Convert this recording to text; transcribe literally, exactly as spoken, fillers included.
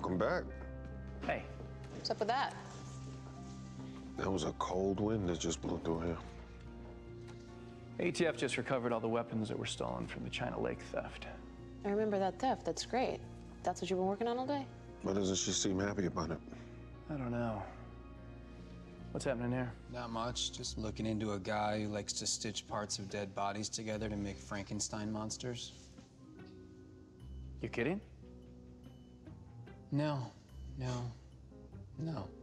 Welcome back. Hey. What's up with that? That was a cold wind that just blew through here. A T F just recovered all the weapons that were stolen from the China Lake theft. I remember that theft. That's great. That's what you've been working on all day? Why doesn't she seem happy about it? I don't know. What's happening here? Not much. Just looking into a guy who likes to stitch parts of dead bodies together to make Frankenstein monsters. You kidding? No, no, no.